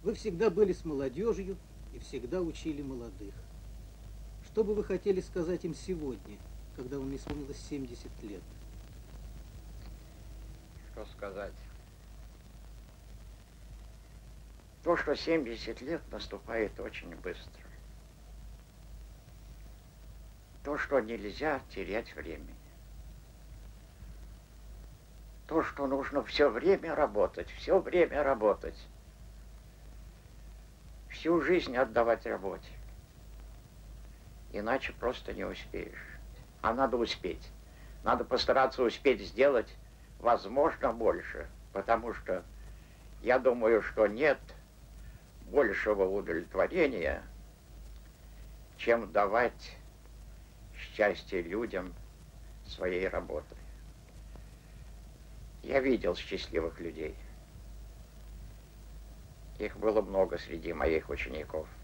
Вы всегда были с молодежью и всегда учили молодых. Что бы вы хотели сказать им сегодня, когда вам исполнилось 70 лет? Что сказать? То, что 70 лет наступает очень быстро. То, что нельзя терять времени. То, что нужно все время работать, всю жизнь отдавать работе. Иначе просто не успеешь. А надо успеть. Надо постараться успеть сделать, возможно, больше. Потому что я думаю, что нет большего удовлетворения, чем давать счастье людям своей работой. Я видел счастливых людей. Их было много среди моих учеников.